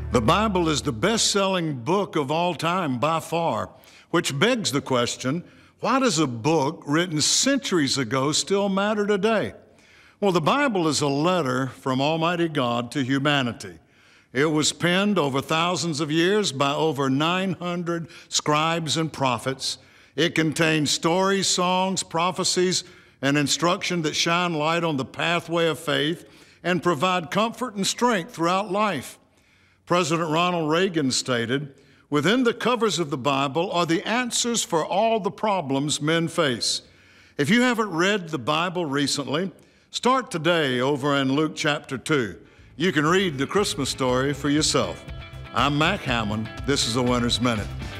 The Bible is the best-selling book of all time by far, which begs the question, why does a book written centuries ago still matter today? Well, the Bible is a letter from Almighty God to humanity. It was penned over thousands of years by over 900 scribes and prophets. It contains stories, songs, prophecies, and instruction that shine light on the pathway of faith and provide comfort and strength throughout life. President Ronald Reagan stated, "Within the covers of the Bible are the answers for all the problems men face." If you haven't read the Bible recently, start today over in Luke chapter 2. You can read the Christmas story for yourself. I'm Mac Hammond. This is a Winner's Minute.